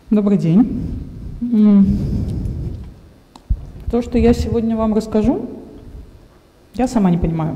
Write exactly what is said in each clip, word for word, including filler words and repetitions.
Добрый день. То, что я сегодня вам расскажу, я сама не понимаю.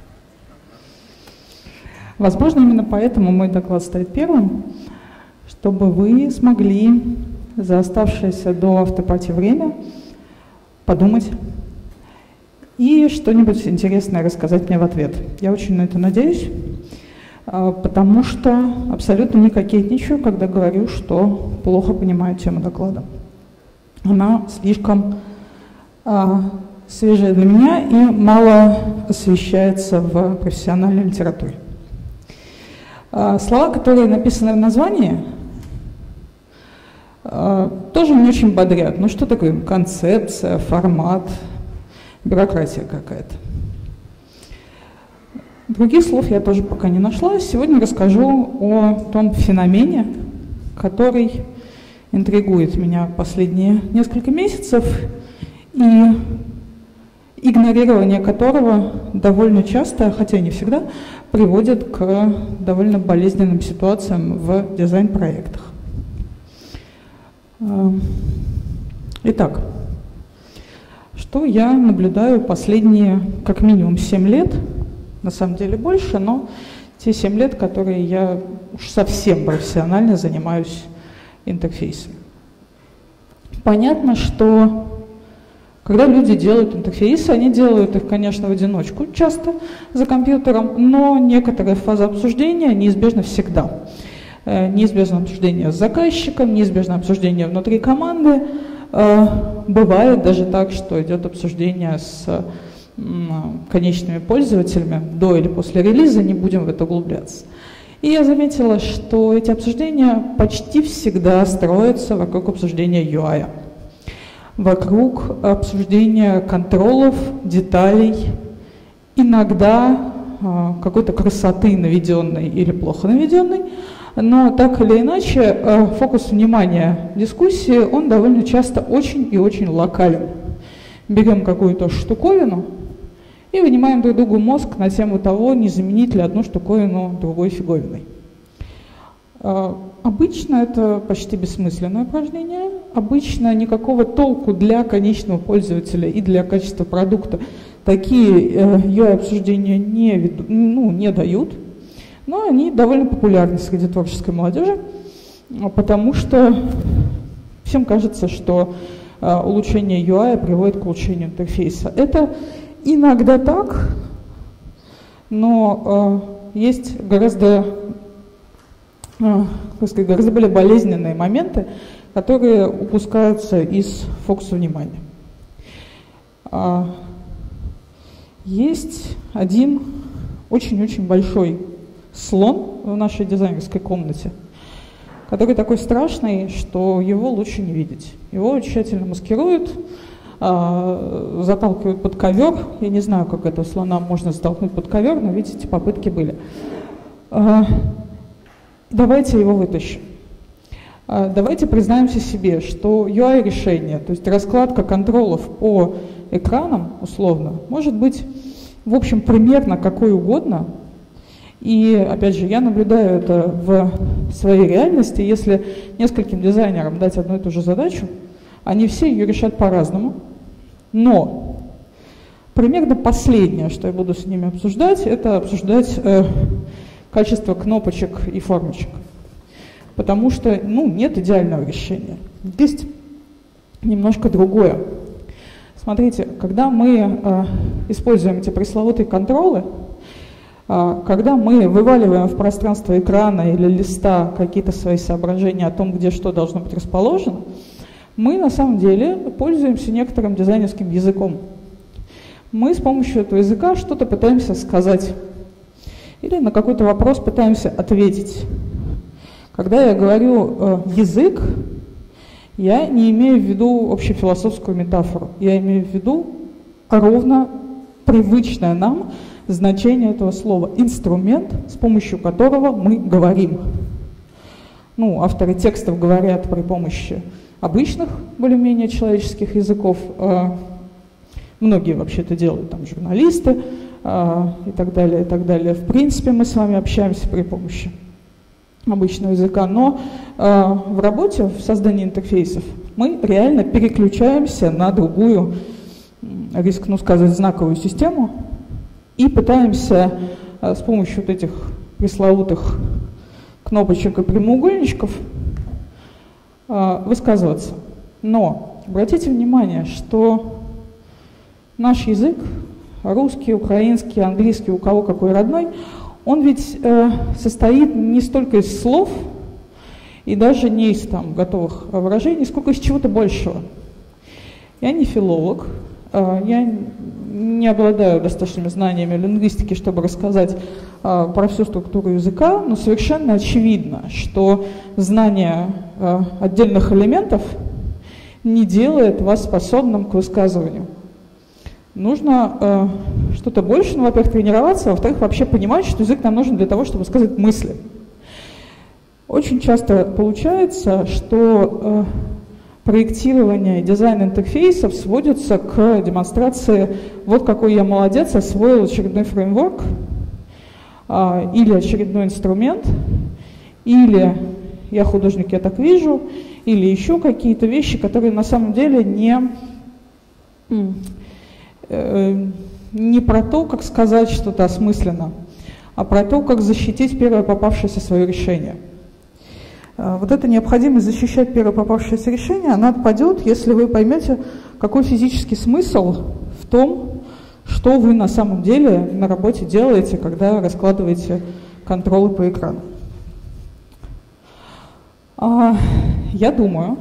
Возможно, именно поэтому мой доклад стоит первым, чтобы вы смогли за оставшееся до автопати время подумать и что-нибудь интересное рассказать мне в ответ. Я очень на это надеюсь, потому что абсолютно не кокетничаю, когда говорю, что плохо понимаю тему доклада. Она слишком а, свежая для меня и мало освещается в профессиональной литературе. А, слова, которые написаны в названии, а, тоже не очень бодрят. Ну что такое концепция, формат, бюрократия какая-то. Других слов я тоже пока не нашла. Сегодня расскажу о том феномене, который интригует меня последние несколько месяцев и игнорирование которого довольно часто, хотя не всегда, приводит к довольно болезненным ситуациям в дизайн-проектах. Итак, что я наблюдаю последние как минимум семь лет, на самом деле больше, но те семь лет, которые я уж совсем профессионально занимаюсь интерфейсами. Понятно, что когда люди делают интерфейсы, они делают их, конечно, в одиночку, часто за компьютером, но некоторая фаза обсуждения неизбежна всегда. Неизбежно обсуждение с заказчиком, неизбежно обсуждение внутри команды. Бывает даже так, что идет обсуждение с конечными пользователями до или после релиза, не будем в это углубляться. И я заметила, что эти обсуждения почти всегда строятся вокруг обсуждения ю ай, вокруг обсуждения контролов, деталей, иногда э, какой-то красоты наведенной или плохо наведенной, но так или иначе э, фокус внимания дискуссии, он довольно часто очень и очень локален. Берем какую-то штуковину и вынимаем друг другу мозг на тему того, не заменить ли одну штуковину другой фиговиной. Обычно это почти бессмысленное упражнение. Обычно никакого толку для конечного пользователя и для качества продукта такие ю ай-обсуждения не, ну, не дают. Но они довольно популярны среди творческой молодежи, потому что всем кажется, что улучшение ю ай приводит к улучшению интерфейса. Это иногда так, но э, есть гораздо, э, как сказать, гораздо более болезненные моменты, которые упускаются из фокуса внимания. А, есть один очень-очень большой слон в нашей дизайнерской комнате, который такой страшный, что его лучше не видеть. Его тщательно маскируют, э, заталкивают под ковер. Я не знаю, как этого слона можно затолкнуть под ковер, но, видите, попытки были. Э, давайте его вытащим. Э, давайте признаемся себе, что ю ай-решение, то есть раскладка контролов по экранам, условно, может быть, в общем, примерно какой угодно. И, опять же, я наблюдаю это в своей реальности. Если нескольким дизайнерам дать одну и ту же задачу, они все ее решат по-разному. Но примерно последнее, что я буду с ними обсуждать, это обсуждать э, качество кнопочек и формочек. Потому что, ну, нет идеального решения. Есть немножко другое. Смотрите, когда мы э, используем эти пресловутые контролы, когда мы вываливаем в пространство экрана или листа какие-то свои соображения о том, где что должно быть расположено, мы на самом деле пользуемся некоторым дизайнерским языком. Мы с помощью этого языка что-то пытаемся сказать или на какой-то вопрос пытаемся ответить. Когда я говорю э, язык, я не имею в виду общефилософскую метафору, я имею в виду ровно привычное нам значение этого слова. Инструмент, с помощью которого мы говорим. Ну, авторы текстов говорят при помощи обычных, более-менее человеческих языков. Многие вообще это делают, там, журналисты и так далее, и так далее. В принципе, мы с вами общаемся при помощи обычного языка, но э, в работе, в создании интерфейсов мы реально переключаемся на другую, рискну сказать, знаковую систему и пытаемся э, с помощью вот этих пресловутых кнопочек и прямоугольничков э, высказываться. Но обратите внимание, что наш язык, русский, украинский, английский, у кого какой родной, он ведь э, состоит не столько из слов и даже не из там, готовых выражений, сколько из чего-то большего. Я не филолог, э, я не обладаю достаточными знаниями лингвистики, чтобы рассказать э, про всю структуру языка, но совершенно очевидно, что знание э, отдельных элементов не делает вас способным к высказыванию. Нужно э, что-то больше, ну, во-первых, тренироваться, во-вторых, вообще понимать, что язык нам нужен для того, чтобы высказывать мысли. Очень часто получается, что э, проектирование и дизайн интерфейсов сводится к демонстрации «вот какой я молодец, освоил очередной фреймворк», э, или очередной инструмент, или «я художник, я так вижу», или еще какие-то вещи, которые на самом деле не... не про то, как сказать что-то осмысленно, а про то, как защитить первое попавшееся свое решение. Вот эта необходимость защищать первое попавшееся решение, она отпадет, если вы поймете, какой физический смысл в том, что вы на самом деле на работе делаете, когда раскладываете контролы по экрану. Я думаю,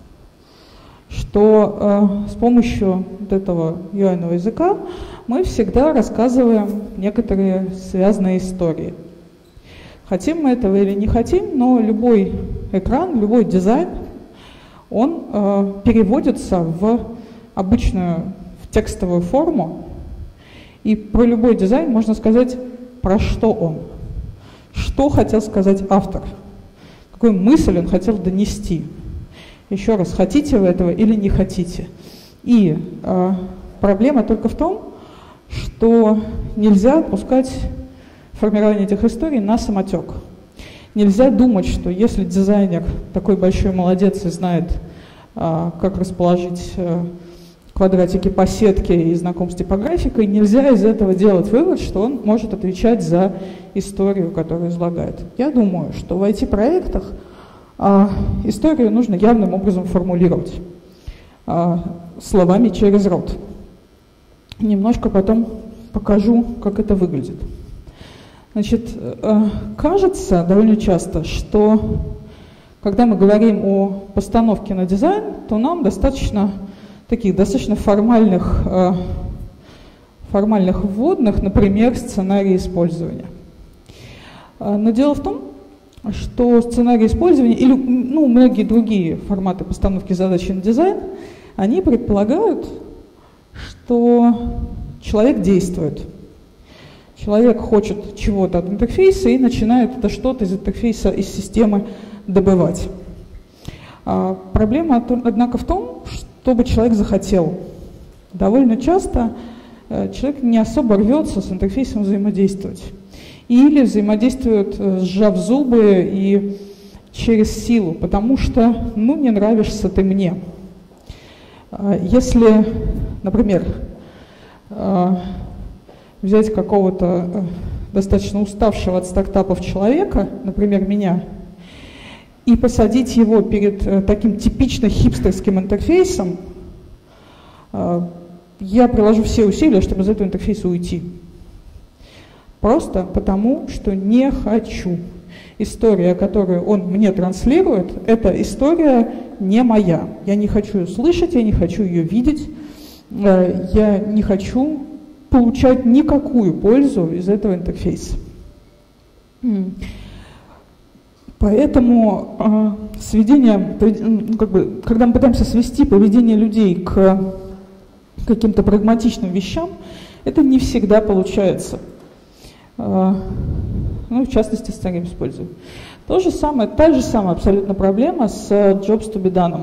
что э, с помощью вот этого ю ай-нового языка мы всегда рассказываем некоторые связанные истории. Хотим мы этого или не хотим, но любой экран, любой дизайн, он э, переводится в обычную, в текстовую форму, и про любой дизайн можно сказать, про что он, что хотел сказать автор, какую мысль он хотел донести. Еще раз, хотите вы этого или не хотите. И э, проблема только в том, что нельзя отпускать формирование этих историй на самотек. Нельзя думать, что если дизайнер такой большой молодец и знает, э, как расположить э, квадратики по сетке и знаком с типографикой, нельзя из этого делать вывод, что он может отвечать за историю, которую излагает. Я думаю, что в ай ти-проектах А, историю нужно явным образом формулировать, а, словами через рот. Немножко потом покажу, как это выглядит. Значит, а, кажется довольно часто, что когда мы говорим о постановке на дизайн, то нам достаточно таких достаточно формальных, а, формальных вводных, например, сценарий использования. А, но дело в том, что сценарий использования или ну, многие другие форматы постановки задачи на дизайн, они предполагают, что человек действует. Человек хочет чего-то от интерфейса и начинает это что-то из интерфейса, из системы добывать. А проблема, однако, в том, чтобы человек захотел. Довольно часто человек не особо рвется с интерфейсом взаимодействовать. Или взаимодействуют, сжав зубы и через силу, потому что, ну, не нравишься ты мне. Если, например, взять какого-то достаточно уставшего от стартапов человека, например, меня, и посадить его перед таким типично хипстерским интерфейсом, я приложу все усилия, чтобы из этого интерфейса уйти. Просто потому, что не хочу. История, которую он мне транслирует, эта история не моя. Я не хочу ее слышать, я не хочу ее видеть, я не хочу получать никакую пользу из этого интерфейса. Поэтому сведение, как бы, когда мы пытаемся свести поведение людей к каким-то прагматичным вещам, это не всегда получается. Ну, в частности, сценарий используем. То же самое, та же самая абсолютно проблема с Jobs to be done.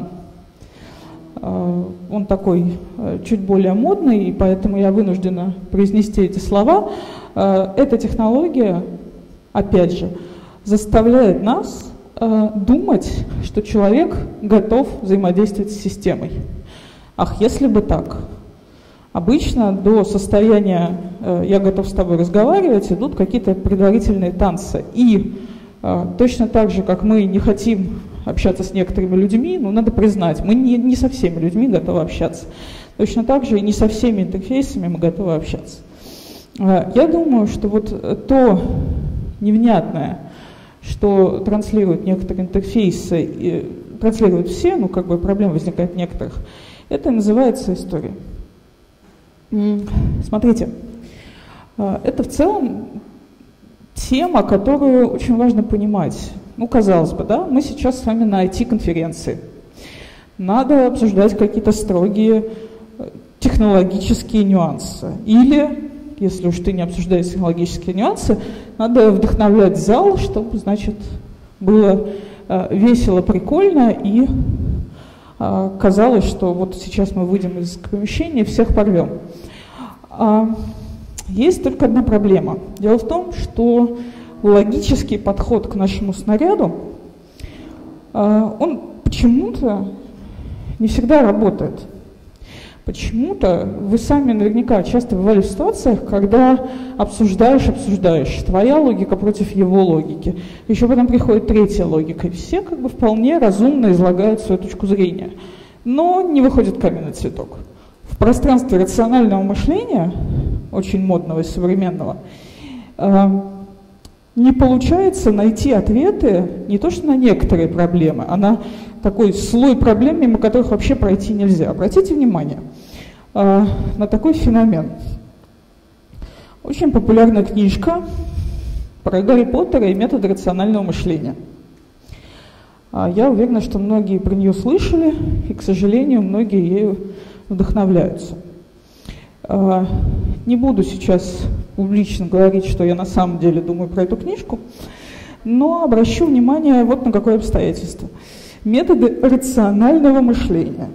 Он такой чуть более модный, и поэтому я вынуждена произнести эти слова. Эта технология, опять же, заставляет нас э, думать, что человек готов взаимодействовать с системой. Ах, если бы так. Обычно до состояния э, «я готов с тобой разговаривать» идут какие-то предварительные танцы. И э, точно так же, как мы не хотим общаться с некоторыми людьми, ну, надо признать, мы не, не со всеми людьми готовы общаться. Точно так же и не со всеми интерфейсами мы готовы общаться. Э, я думаю, что вот то невнятное, что транслируют некоторые интерфейсы, и транслируют все, ну, как бы проблема возникает в некоторых, это называется история. Смотрите, это в целом тема, которую очень важно понимать. Ну, казалось бы, да, мы сейчас с вами на ай ти-конференции. Надо обсуждать какие-то строгие технологические нюансы. Или, если уж ты не обсуждаешь технологические нюансы, надо вдохновлять зал, чтобы, значит, было весело, прикольно и казалось, что вот сейчас мы выйдем из помещения и всех порвем. Есть только одна проблема. Дело в том, что логический подход к нашему снаряду, он почему-то не всегда работает. Почему-то вы сами наверняка часто бывали в ситуациях, когда обсуждаешь, обсуждаешь, твоя логика против его логики. Еще потом приходит третья логика, и все как бы вполне разумно излагают свою точку зрения. Но не выходит каменный цветок. В пространстве рационального мышления, очень модного и современного, не получается найти ответы не то что на некоторые проблемы, а на такой слой проблем, мимо которых вообще пройти нельзя. Обратите внимание э, на такой феномен. Очень популярная книжка про Гарри Поттера и методы рационального мышления. А я уверена, что многие про нее слышали, и, к сожалению, многие ею вдохновляются. Э, не буду сейчас публично говорить, что я на самом деле думаю про эту книжку, но обращу внимание вот на какое обстоятельство. Методы рационального мышления.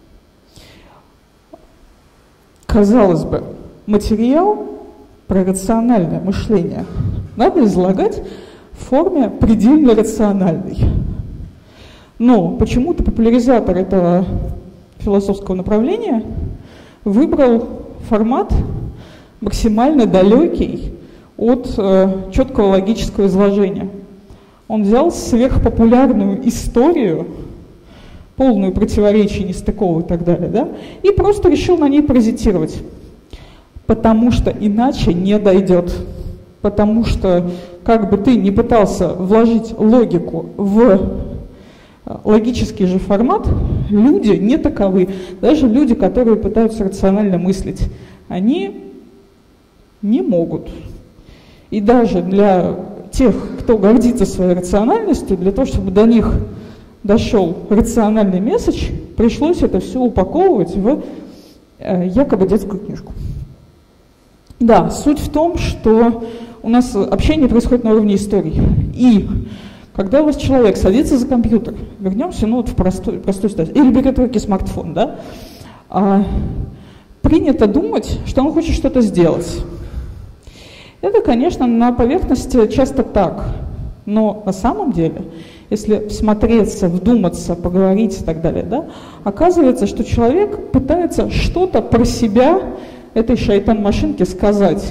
Казалось бы, материал про рациональное мышление надо излагать в форме предельно рациональной. Но почему-то популяризатор этого философского направления выбрал формат максимально далекий от э, четкого логического изложения. Он взял сверхпопулярную историю, полную противоречий, нестыковок и так далее, да, и просто решил на ней паразитировать. Потому что иначе не дойдет. Потому что, как бы ты ни пытался вложить логику в логический же формат, люди не таковы. Даже люди, которые пытаются рационально мыслить, они не могут. И даже для тех, кто гордится своей рациональностью, для того, чтобы до них дошел рациональный месседж, пришлось это все упаковывать в э, якобы детскую книжку. Да, суть в том, что у нас общение происходит на уровне истории. И когда у вас человек садится за компьютер, вернемся ну, вот в простую, простую ситуацию, или берет в руки смартфон, да, а, принято думать, что он хочет что-то сделать. Это, конечно, на поверхности часто так, но на самом деле, если всмотреться, вдуматься, поговорить и так далее, да, оказывается, что человек пытается что-то про себя этой шайтан-машинке сказать.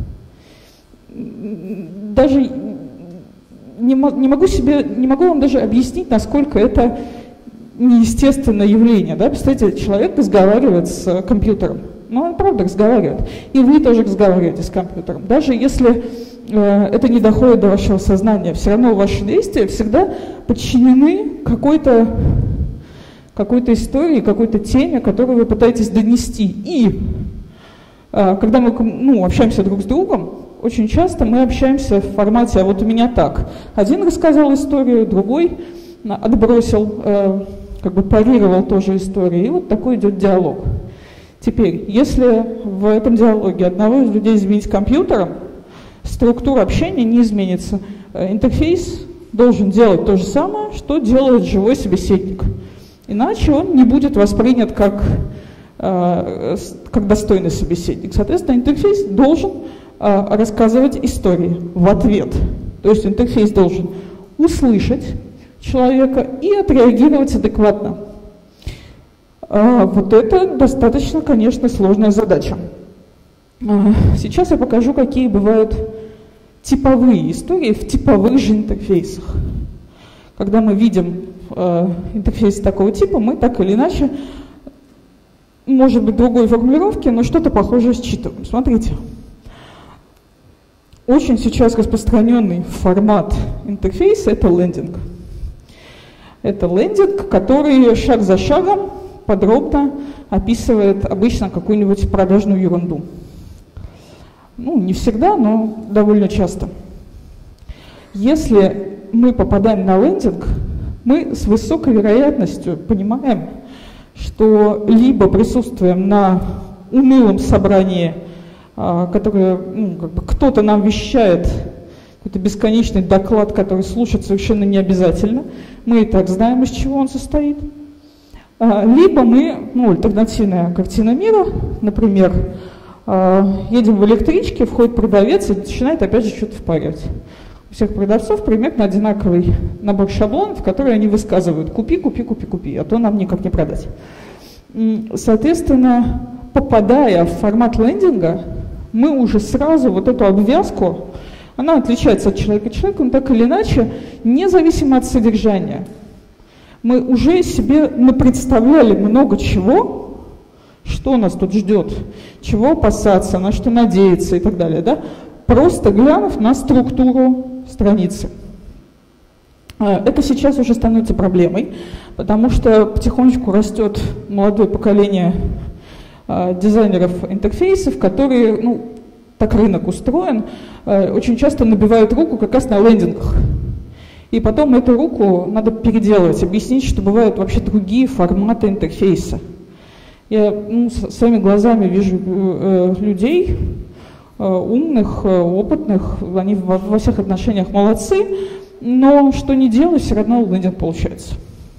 Даже не, не могу себе, не могу вам даже объяснить, насколько это неестественное явление. Да? Представляете, человек разговаривает с компьютером. Ну, он правда разговаривает. И вы тоже разговариваете с компьютером. Даже если э, это не доходит до вашего сознания, все равно ваши действия всегда подчинены какой-то какой-то истории, какой-то теме, которую вы пытаетесь донести. И э, когда мы ну, общаемся друг с другом, очень часто мы общаемся в формате «а вот у меня так». Один рассказал историю, другой отбросил, э, как бы парировал тоже историю. И вот такой идет диалог. Теперь, если в этом диалоге одного из людей заменить компьютером, структура общения не изменится. Интерфейс должен делать то же самое, что делает живой собеседник. Иначе он не будет воспринят как, как достойный собеседник. Соответственно, интерфейс должен рассказывать истории в ответ. То есть интерфейс должен услышать человека и отреагировать адекватно. А вот это достаточно, конечно, сложная задача. А сейчас я покажу, какие бывают типовые истории в типовых же интерфейсах. Когда мы видим э, интерфейс такого типа, мы так или иначе, может быть, другой формулировки, но что-то похожее считываем. Смотрите. Очень сейчас распространенный формат интерфейса – это лендинг. Это лендинг, который шаг за шагом подробно описывает обычно какую-нибудь продажную ерунду. Ну, не всегда, но довольно часто. Если мы попадаем на лендинг, мы с высокой вероятностью понимаем, что либо присутствуем на унылом собрании, которое, ну, как бы кто-то нам вещает, какой-то бесконечный доклад, который слушать совершенно не обязательно. Мы и так знаем, из чего он состоит. Либо мы, ну, альтернативная картина мира, например, едем в электричке, входит продавец и начинает опять же что-то впаривать. У всех продавцов примерно одинаковый набор шаблонов, которые они высказывают: купи, купи, купи, купи, а то нам никак не продать. Соответственно, попадая в формат лендинга, мы уже сразу вот эту обвязку, она отличается от человека к человеку, но так или иначе, независимо от содержания. Мы уже себе напредставляли много чего, что нас тут ждет, чего опасаться, на что надеяться и так далее, да? Просто глянув на структуру страницы. Это сейчас уже становится проблемой, потому что потихонечку растет молодое поколение дизайнеров интерфейсов, которые, ну, так рынок устроен, очень часто набивают руку как раз на лендингах. И потом эту руку надо переделывать, объяснить, что бывают вообще другие форматы интерфейса. Я, ну, своими глазами вижу э, людей э, умных, э, опытных, они во, во всех отношениях молодцы, но что ни делай, все равно лендинг получается.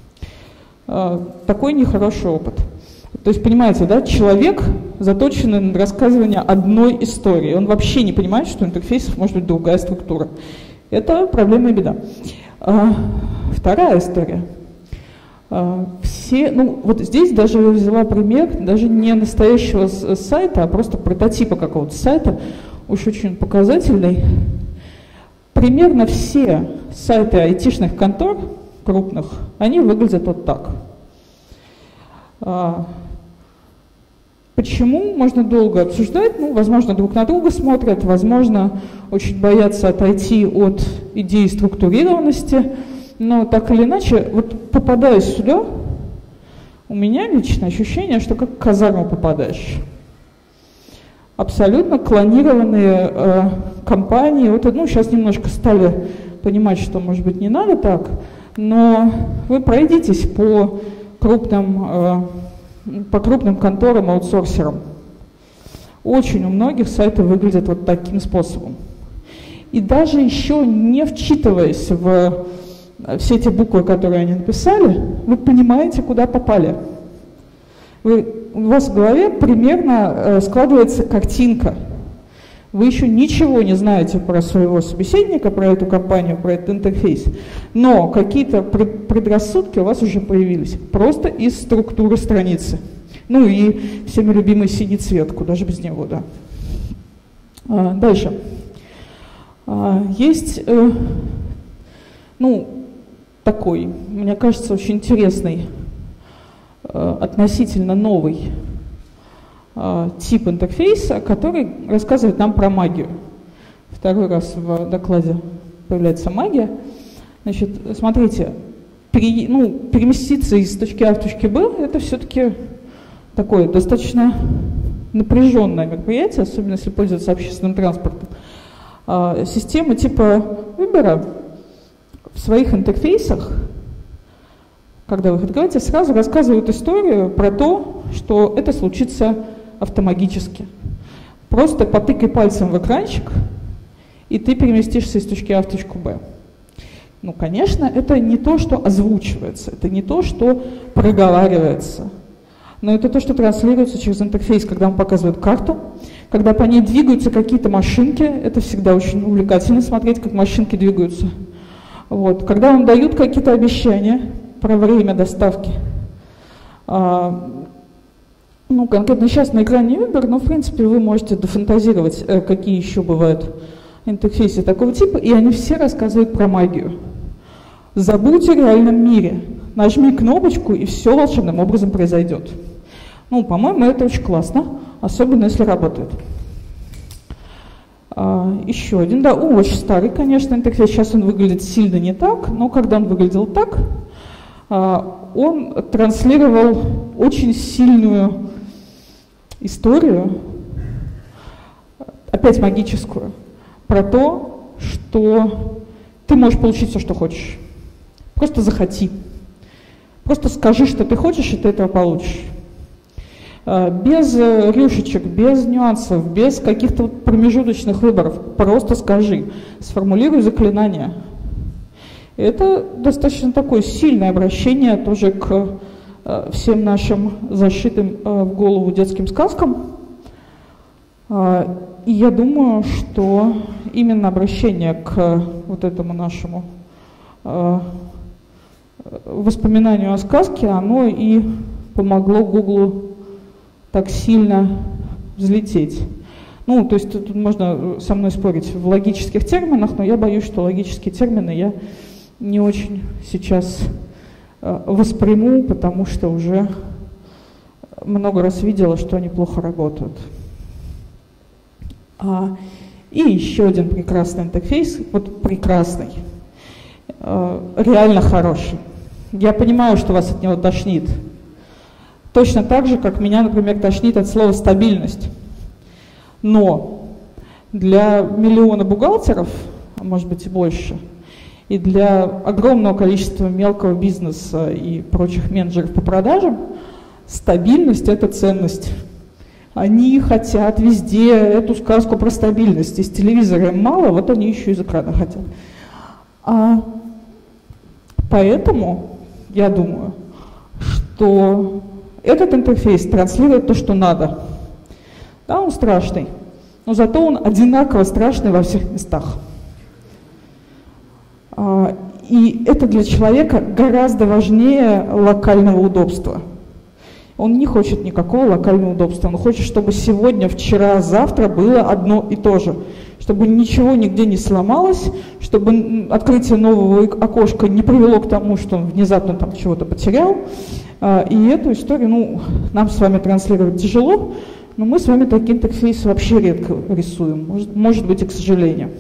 Э, такой нехороший опыт. То есть, понимаете, да, человек, заточенный на рассказывание одной истории, он вообще не понимает, что у интерфейсов может быть другая структура. Это проблема и беда. А, вторая история. А, все, ну, вот здесь даже я взяла пример даже не настоящего сайта, а просто прототипа какого-то сайта, уж очень показательный. Примерно все сайты айтишных контор крупных, они выглядят вот так. А, почему? Можно долго обсуждать. Ну, возможно, друг на друга смотрят, возможно, очень боятся отойти от идеи структурированности. Но так или иначе, вот попадая сюда, у меня лично ощущение, что как в казарму попадаешь. Абсолютно клонированные э, компании. Вот, ну, сейчас немножко стали понимать, что, может быть, не надо так, но вы пройдитесь по крупным, э, по крупным конторам, аутсорсерам. Очень у многих сайты выглядят вот таким способом. И даже еще не вчитываясь в все эти буквы, которые они написали, вы понимаете, куда попали. Вы, у вас в голове примерно э, складывается картинка. Вы еще ничего не знаете про своего собеседника, про эту компанию, про этот интерфейс, но какие-то предрассудки у вас уже появились просто из структуры страницы. Ну и всеми любимый синий цвет, куда же без него, да. А, дальше. А, есть, э, ну, такой, мне кажется, очень интересный, э, относительно новый э, тип интерфейса, который рассказывает нам про магию. Второй раз в докладе появляется магия. Значит, смотрите, пере, ну, переместиться из точки А в точку Б – это все-таки такое достаточно напряженное мероприятие, особенно если пользоваться общественным транспортом. Э, система типа Uber в своих интерфейсах, когда вы их открываете, сразу рассказывают историю про то, что это случится автомагически. Просто потыкай пальцем в экранчик, и ты переместишься из точки А в точку Б. Ну, конечно, это не то, что озвучивается, это не то, что проговаривается, но это то, что транслируется через интерфейс, когда вам показывают карту, Когда по ней двигаются какие-то машинки, это всегда очень увлекательно смотреть, как машинки двигаются. Вот. Когда вам дают какие-то обещания про время доставки, а, ну, конкретно сейчас на экране Uber, но, в принципе, вы можете дофантазировать, какие еще бывают интерфейсы такого типа, и они все рассказывают про магию. Забудь о реальном мире, нажми кнопочку, и все волшебным образом произойдет. Ну, по-моему, это очень классно, особенно если работает. А, еще один, да, о, очень старый, конечно, интерфейс. Сейчас он выглядит сильно не так, но когда он выглядел так, а, он транслировал очень сильную историю, опять магическую, про то, что ты можешь получить все, что хочешь. Просто захоти. Просто скажи, что ты хочешь, и ты этого получишь. Без рюшечек, без нюансов, без каких-то промежуточных выборов. Просто скажи. Сформулируй заклинание. Это достаточно такое сильное обращение тоже к всем нашим зашитым в голову детским сказкам. И я думаю, что именно обращение к вот этому нашему воспоминанию о сказке, оно и помогло Гуглу так сильно взлететь. Ну, то есть тут можно со мной спорить в логических терминах, но я боюсь, что логические термины я не очень сейчас восприму, потому что уже много раз видела, что они плохо работают. А, и еще один прекрасный интерфейс, вот прекрасный, реально хороший. Я понимаю, что вас от него тошнит. Точно так же, как меня, например, тошнит от слова «стабильность». Но для миллиона бухгалтеров, а может быть и больше, и для огромного количества мелкого бизнеса и прочих менеджеров по продажам, стабильность – это ценность. Они хотят везде эту сказку про стабильность. Из телевизора им мало, вот они еще из экрана хотят. А поэтому я думаю, что этот интерфейс транслирует то, что надо. Да, он страшный, но зато он одинаково страшный во всех местах. И это для человека гораздо важнее локального удобства. Он не хочет никакого локального удобства. Он хочет, чтобы сегодня, вчера, завтра было одно и то же. Чтобы ничего нигде не сломалось, чтобы открытие нового окошка не привело к тому, что он внезапно там чего-то потерял. И эту историю, ну, нам с вами транслировать тяжело, но мы с вами такие интерфейсы вообще редко рисуем. Может, может быть, и к сожалению.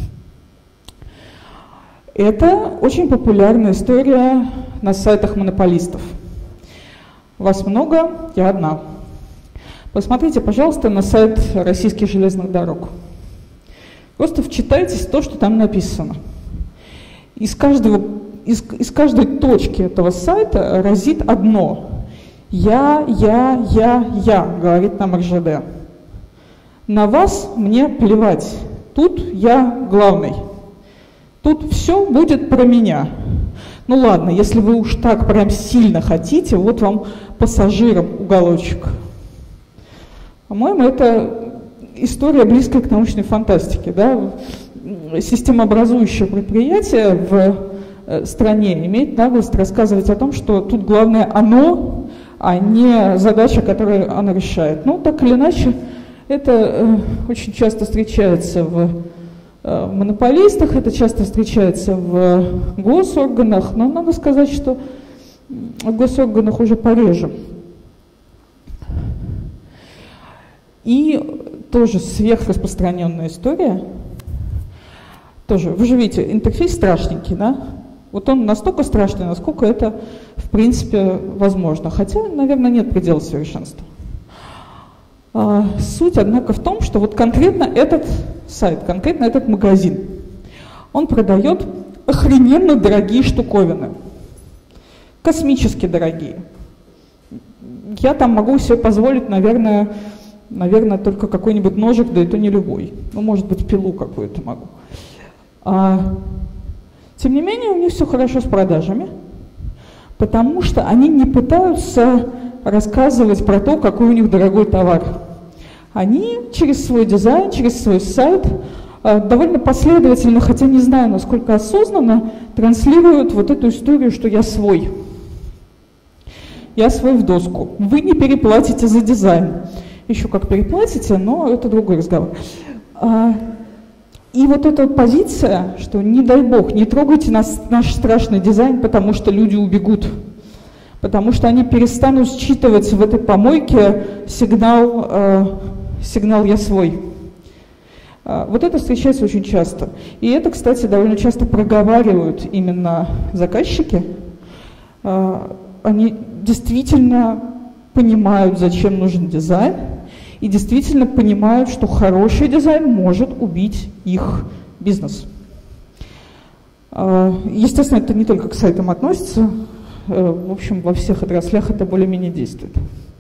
Это очень популярная история на сайтах монополистов. Вас много, я одна. Посмотрите, пожалуйста, на сайт Российских железных дорог. Просто вчитайтесь в то, что там написано. Из, каждого, из, из каждой точки этого сайта разит одно. Я, я, я, я, говорит нам эр жэ дэ. На вас мне плевать. Тут я главный. Тут все будет про меня. Ну ладно, если вы уж так прям сильно хотите, вот вам пассажирам уголочек. По-моему, это история, близкая к научной фантастике. Да? Системообразующее предприятие в стране имеет наглость рассказывать о том, что тут главное оно, а не задача, которую оно решает. Ну, так или иначе, это очень часто встречается в В монополистах, это часто встречается в госорганах, но надо сказать, что в госорганах уже пореже. И тоже сверхраспространенная история. Тоже, вы же видите, интерфейс страшненький, да? Вот он настолько страшный, насколько это, в принципе, возможно. Хотя, наверное, нет предела совершенства. А, суть, однако, в том, что вот конкретно этот сайт, конкретно этот магазин, он продает охрененно дорогие штуковины, космически дорогие. Я там могу себе позволить, наверное, наверное, только какой-нибудь ножик, да и то не любой. Ну, может быть, пилу какую-то могу. А, тем не менее, у них все хорошо с продажами, потому что они не пытаются рассказывать про то, какой у них дорогой товар. они через свой дизайн, через свой сайт довольно последовательно, хотя не знаю, насколько осознанно, транслируют вот эту историю, что я свой. Я свой в доску. Вы не переплатите за дизайн. Еще как переплатите, но это другой разговор. И вот эта вот позиция, что не дай бог, не трогайте нас, наш страшный дизайн, потому что люди убегут. Потому что они перестанут считывать в этой помойке сигнал, э, сигнал «я свой». Э, вот это встречается очень часто. И это, кстати, довольно часто проговаривают именно заказчики. Э, они действительно понимают, зачем нужен дизайн, и действительно понимают, что хороший дизайн может убить их бизнес. Э, естественно, это не только к сайтам относится. В общем, во всех отраслях это более-менее действует.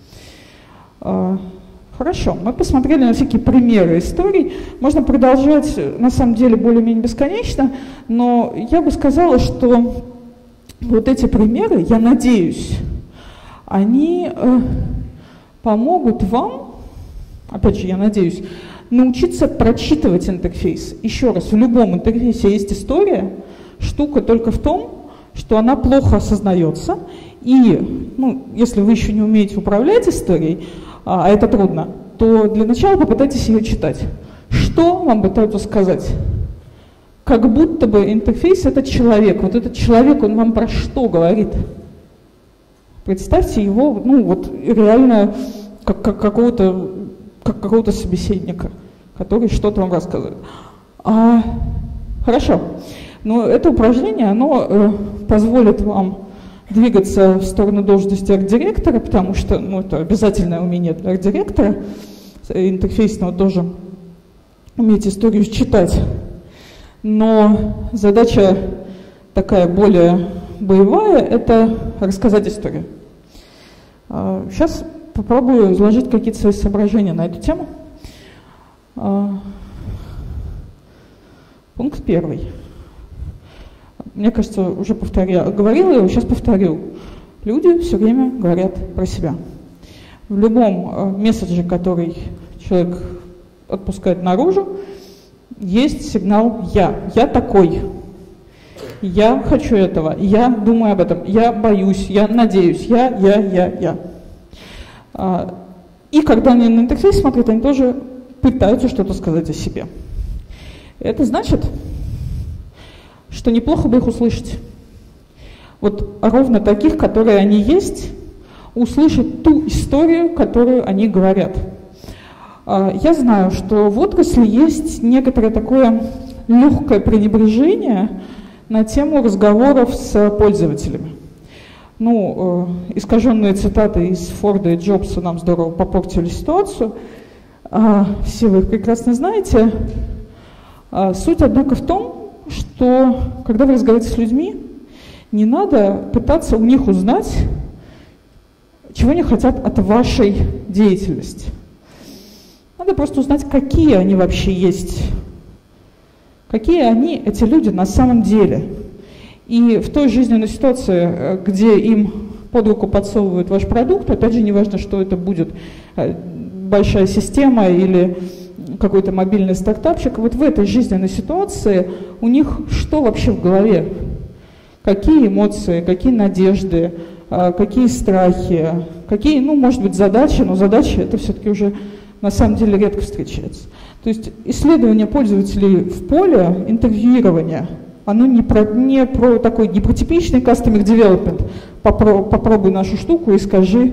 Хорошо, мы посмотрели на всякие примеры историй. Можно продолжать, на самом деле, более-менее бесконечно, но я бы сказала, что вот эти примеры, я надеюсь, они помогут вам, опять же, я надеюсь, научиться прочитывать интерфейс. Еще раз, в любом интерфейсе есть история, штука только в том, что она плохо осознается, и, ну, если вы еще не умеете управлять историей, а это трудно, то для начала попытайтесь ее читать. Что вам пытаются сказать? Как будто бы интерфейс — это человек. Вот этот человек, он вам про что говорит? Представьте его, ну, вот реально как, как какого-то, как какого-то собеседника, который что-то вам рассказывает. А, хорошо. Но это упражнение, оно э, позволит вам двигаться в сторону должности арт-директора, потому что, ну, это обязательное умение для арт-директора, интерфейсного тоже, уметь историю читать. Но задача такая более боевая – это рассказать историю. Э, сейчас попробую изложить какие-то свои соображения на эту тему. Э, пункт первый. Мне кажется, уже повторяла, говорила, я его сейчас повторю. Люди все время говорят про себя. В любом э, месседже, который человек отпускает наружу, есть сигнал «я». Я такой. Я хочу этого. Я думаю об этом. Я боюсь. Я надеюсь. Я, я, я, я. А, и когда они на интерфейс смотрят, они тоже пытаются что-то сказать о себе. Это значит, что неплохо бы их услышать. Вот ровно таких, которые они есть, услышать ту историю, которую они говорят. Я знаю, что в отрасли есть некоторое такое легкое пренебрежение на тему разговоров с пользователями. Ну, искаженные цитаты из Форда и Джобса нам здорово попортили ситуацию. Все вы их прекрасно знаете. Суть, однако, в том, что когда вы разговариваете с людьми, не надо пытаться у них узнать, чего они хотят от вашей деятельности. Надо просто узнать, какие они вообще есть, какие они, эти люди, на самом деле. И в той жизненной ситуации, где им под руку подсовывают ваш продукт, опять же, неважно, что это будет, большая система или какой-то мобильный стартапчик, вот в этой жизненной ситуации у них что вообще в голове? Какие эмоции, какие надежды, какие страхи, какие, ну, может быть, задачи, но задачи это все-таки уже на самом деле редко встречается. То есть исследование пользователей в поле, интервьюирование, оно не про, не про такой, не про типичный customer development, попро, попробуй нашу штуку и скажи,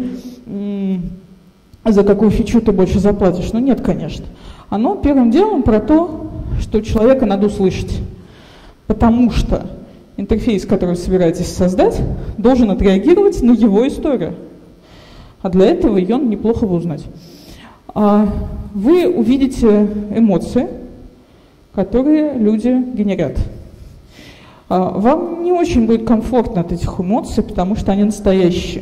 за какую фичу ты больше заплатишь. Ну нет, конечно. Оно первым делом про то, что человека надо услышать. Потому что интерфейс, который вы собираетесь создать, должен отреагировать на его историю. А для этого ее неплохо бы узнать. Вы увидите эмоции, которые люди генерят. Вам не очень будет комфортно от этих эмоций, потому что они настоящие.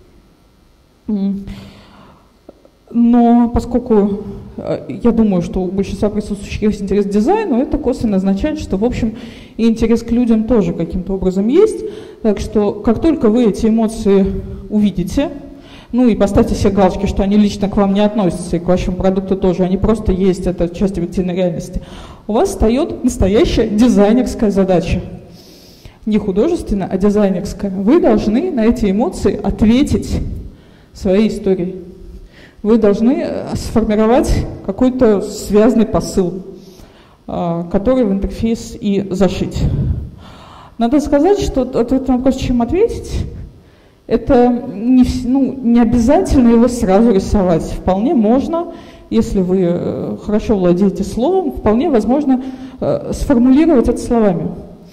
Но поскольку я думаю, что у большинства присутствующих есть интерес к дизайну, это косвенно означает, что, в общем, и интерес к людям тоже каким-то образом есть. Так что, как только вы эти эмоции увидите, Ну и поставьте себе галочки, что они лично к вам не относятся, и к вашему продукту тоже, они просто есть, это часть объективной реальности. У вас встает настоящая дизайнерская задача. Не художественная, а дизайнерская. Вы должны на эти эмоции ответить своей историей. Вы должны сформировать какой-то связанный посыл, который в интерфейс и зашить. Надо сказать, что ответ на вопрос, чем ответить, это не, ну, не обязательно его сразу рисовать. Вполне можно, если вы хорошо владеете словом, вполне возможно сформулировать это словами.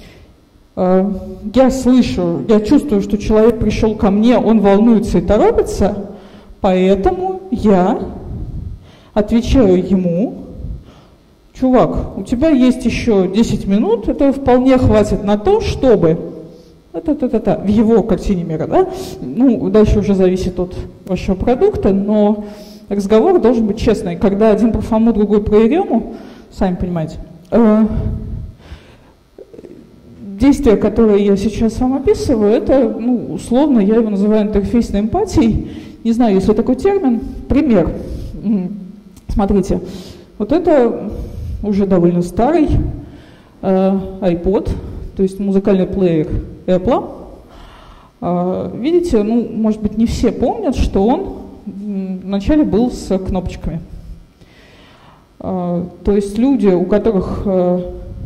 Я слышу, я чувствую, что человек пришел ко мне, он волнуется и торопится, поэтому я отвечаю ему: чувак, у тебя есть еще десять минут, этого вполне хватит на то, чтобы... Та-та-та-та, в его картине мира, да? Ну, дальше уже зависит от вашего продукта, но разговор должен быть честный. Когда один про Фому, другой про Ерему, сами понимаете, э, действие, которое я сейчас вам описываю, это, ну, условно, я его называю интерфейсной эмпатией. Не знаю, есть ли такой термин. Пример. Смотрите, вот это уже довольно старый э, iPod, то есть музыкальный плеер Apple. Э, видите, ну, может быть, не все помнят, что он вначале был с кнопочками. Э, то есть люди, у которых, э,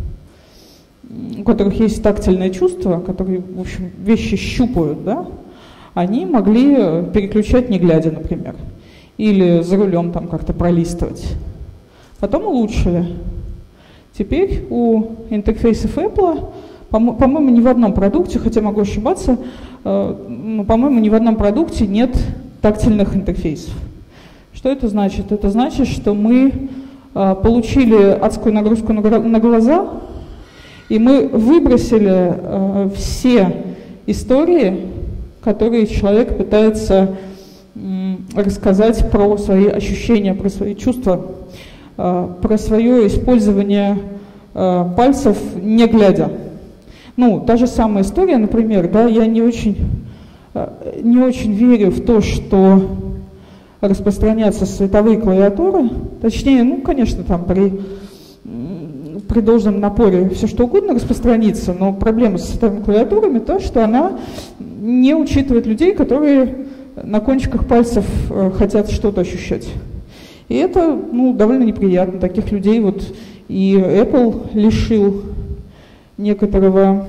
у которых есть тактильное чувство, которые, в общем, вещи щупают, да, они могли переключать не глядя, например, или за рулем там как-то пролистывать. Потом улучшили. Теперь у интерфейсов Apple, по-моему, ни в одном продукте, хотя могу ошибаться, но, по-моему, ни в одном продукте нет тактильных интерфейсов. Что это значит? Это значит, что мы получили адскую нагрузку на глаза, и мы выбросили все истории, которые человек пытается рассказать про свои ощущения, про свои чувства, про свое использование пальцев не глядя. Ну, та же самая история, например, да, я не очень, не очень верю в то, что распространяются световые клавиатуры, точнее, ну, конечно, там при, при должном напоре все что угодно распространится, но проблема с световыми клавиатурами то, что она не учитывает людей, которые на кончиках пальцев хотят что-то ощущать. И это, ну, довольно неприятно. Таких людей вот и Apple лишил некоторого,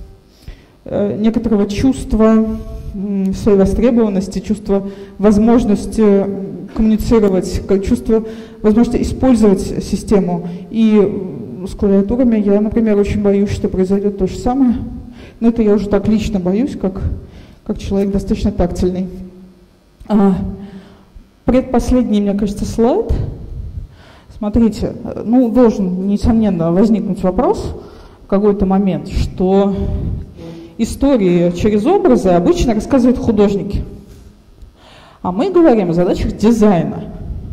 э, некоторого чувства э, своей востребованности, чувства возможности коммуницировать, чувства возможности использовать систему. И с клавиатурами я, например, очень боюсь, что произойдет то же самое. Но это я уже так лично боюсь, как, как человек достаточно тактильный. А, предпоследний, мне кажется, слайд. Смотрите, ну, должен, несомненно, возникнуть вопрос в какой-то момент, что истории через образы обычно рассказывают художники. А мы говорим о задачах дизайна.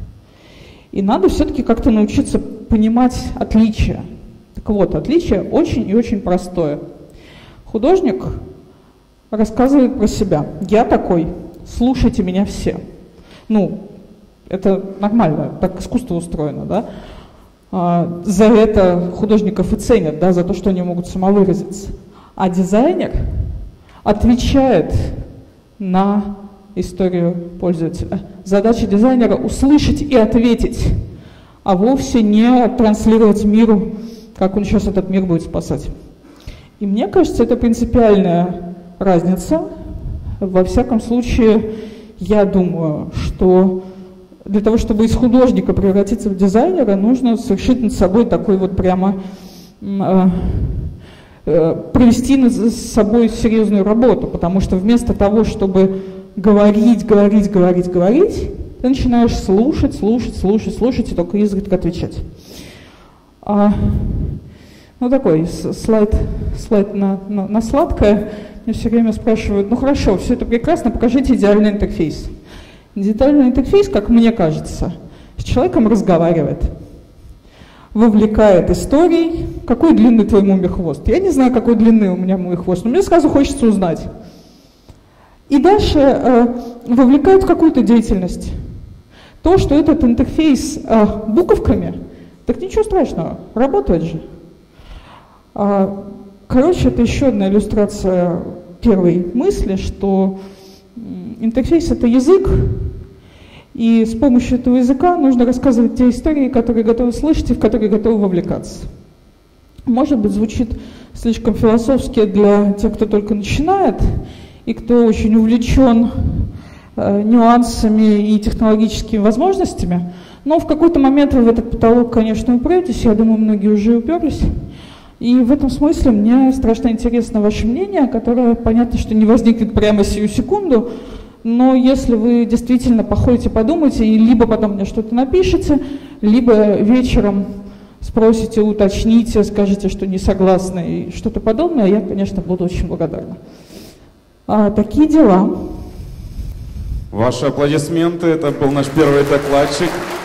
И надо все-таки как-то научиться понимать отличия. Так вот, отличие очень и очень простое. Художник рассказывает про себя. Я такой, слушайте меня все. Ну, это нормально, так искусство устроено, да. А, за это художников и ценят, да, за то, что они могут самовыразиться. А дизайнер отвечает на историю пользователя. Задача дизайнера — услышать и ответить, а вовсе не транслировать миру, как он сейчас этот мир будет спасать. И мне кажется, это принципиальная разница. Во всяком случае, я думаю, что для того, чтобы из художника превратиться в дизайнера, нужно совершить над собой такой вот прямо э, э, провести над собой серьезную работу, потому что вместо того, чтобы говорить, говорить, говорить, говорить, ты начинаешь слушать, слушать, слушать, слушать и только изредка отвечать. А, ну такой слайд, слайд на, на, на сладкое. Мне все время спрашивают: ну хорошо, все это прекрасно, покажите идеальный интерфейс. Идеальный интерфейс, как мне кажется, с человеком разговаривает, вовлекает историей. Какой длины твой мумий хвост? Я не знаю, какой длины у меня мумий хвост, но мне сразу хочется узнать. и дальше э, вовлекают в какую-то деятельность. То, что этот интерфейс э, буковками, так ничего страшного, работает же. А, короче, это еще одна иллюстрация первой мысли, что интерфейс — это язык, и с помощью этого языка нужно рассказывать те истории, которые готовы слышать и в которые готовы вовлекаться. Может быть, звучит слишком философски для тех, кто только начинает, и кто очень увлечен э, нюансами и технологическими возможностями, но в какой-то момент вы в этот потолок, конечно, упретесь, я думаю, многие уже уперлись. И в этом смысле мне страшно интересно ваше мнение, которое, понятно, что не возникнет прямо сию секунду, но если вы действительно походите, подумаете, и либо потом мне что-то напишите, либо вечером спросите, уточните, скажете, что не согласны и что-то подобное, я, конечно, буду очень благодарна. А, такие дела. Ваши аплодисменты, это был наш первый докладчик.